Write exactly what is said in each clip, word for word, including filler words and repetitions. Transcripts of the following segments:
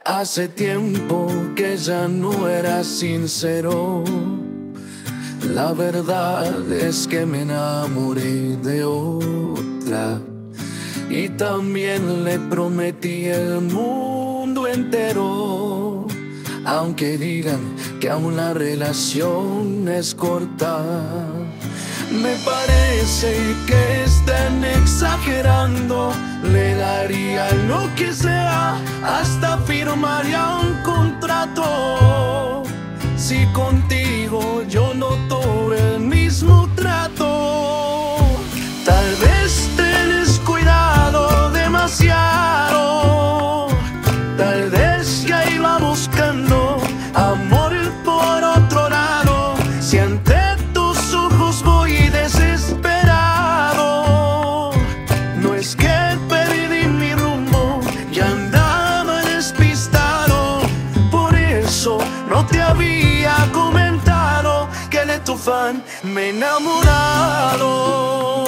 Hace tiempo que ya no era sincero. La verdad es que me enamoré de otra, y también le prometí el mundo entero. Aunque digan que aún la relación es corta, me parece que están exagerando. Le daría lo que sea, hasta firmaría un contrato, si contigo yo no tuve el mismo trato. Tal vez te he descuidado demasiado, tal vez ya iba buscando amor por otro lado. Si ante tus ojos voy desesperado, no es que perdí mi rumbo, ya andaba despistado. Por eso no te había comentado que de tu fan me he enamorado.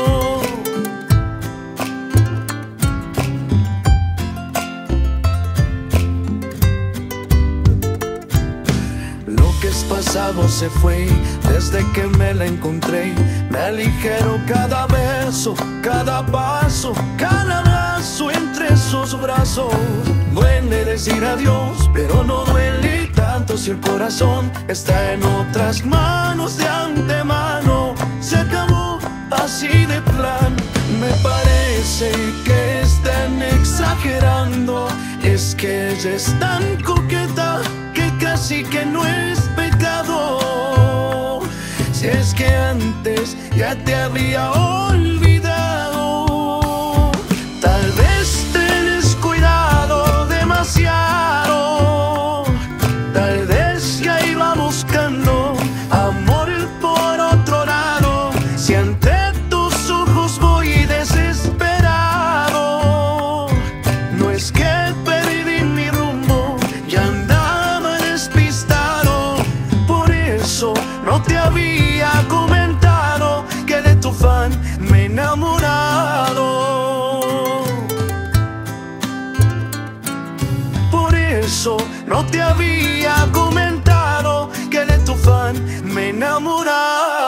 Lo que es pasado se fue desde que me la encontré. Me aligero cada beso, cada paso, cada abrazo entre sus brazos. Duele decir adiós, pero no duele tanto si el corazón está en otras manos de antemano. Se acabó así de plan. Me parece que están exagerando. Es que ella es tan coqueta que casi que no es pecado. Si es que antes ya te había olvidado. Tal vez te he descuidado demasiado, tal vez ya iba buscando amor por otro lado. Si ante tus ojos voy desesperado, no es que perdí mi rumbo, ya andaba despistado. Por eso no te había comentado que de tu fan me he enamorado. Por eso no te había comentado que de tu fan me he enamorado.